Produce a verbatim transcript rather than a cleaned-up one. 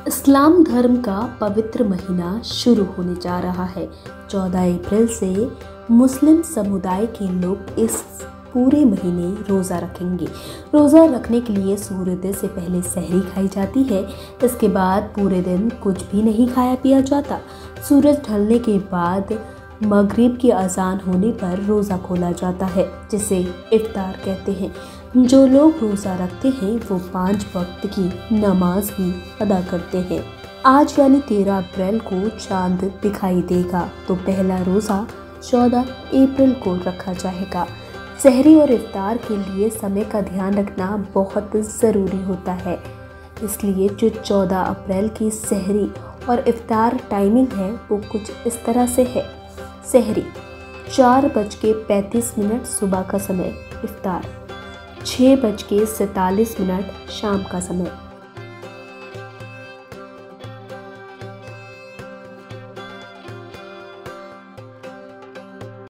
इस्लाम धर्म का पवित्र महीना शुरू होने जा रहा है। चौदह अप्रैल से मुस्लिम समुदाय के लोग इस पूरे महीने रोज़ा रखेंगे। रोज़ा रखने के लिए सूर्योदय से पहले सहरी खाई जाती है। इसके बाद पूरे दिन कुछ भी नहीं खाया पिया जाता। सूरज ढलने के बाद मगरिब की अजान होने पर रोज़ा खोला जाता है, जिसे इफ्तार कहते हैं। जो लोग रोज़ा रखते हैं वो पाँच वक्त की नमाज भी अदा करते हैं। आज यानी तेरह अप्रैल को चांद दिखाई देगा, तो पहला रोज़ा चौदह अप्रैल को रखा जाएगा। सहरी और इफ्तार के लिए समय का ध्यान रखना बहुत ज़रूरी होता है, इसलिए जो चौदह अप्रैल की सहरी और इफ्तार टाइमिंग है वो कुछ इस तरह से है। सहरी चार बज के पैंतीस मिनट सुबह का समय, इफ्तार छः बज के सैंतालीस मिनट शाम का समय।